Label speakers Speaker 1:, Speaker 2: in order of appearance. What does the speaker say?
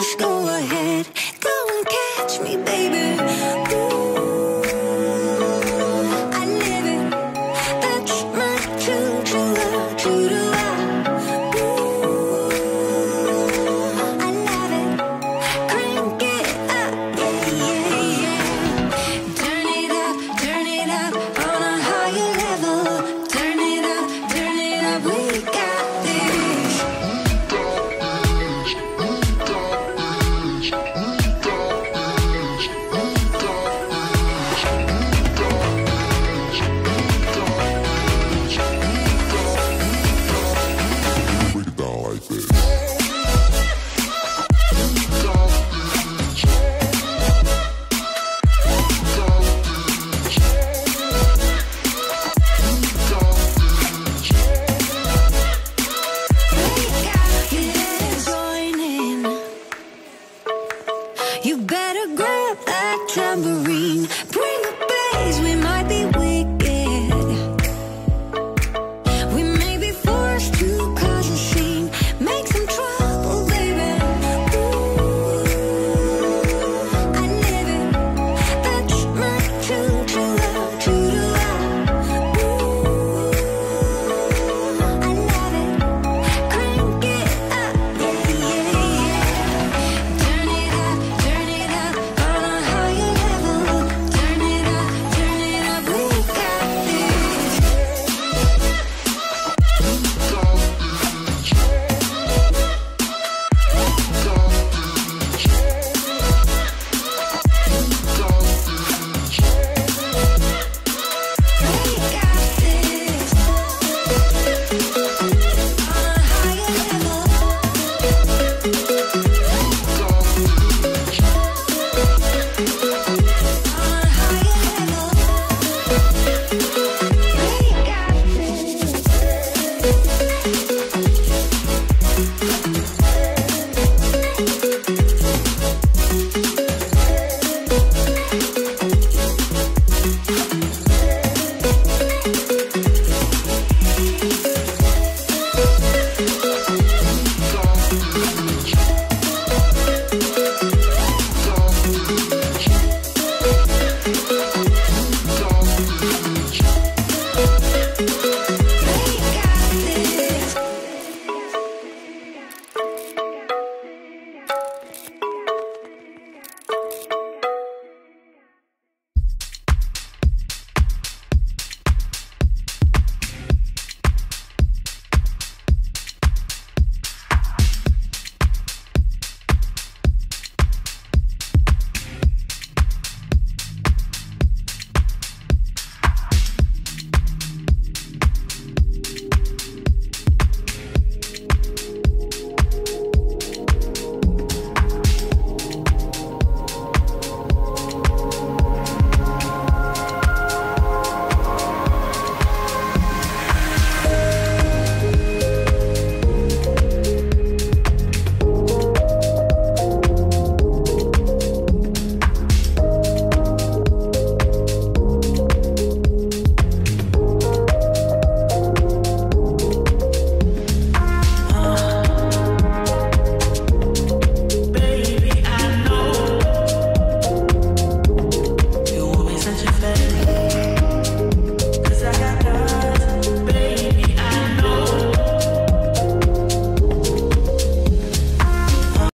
Speaker 1: Just go ahead, go and catch me, baby. Ooh, I live it. That's my true love, true to love. Ooh, I love it. Crank it up, yeah, yeah, yeah. Turn it up on a higher level. Turn it up, we got this.
Speaker 2: Break it down like this.
Speaker 1: You better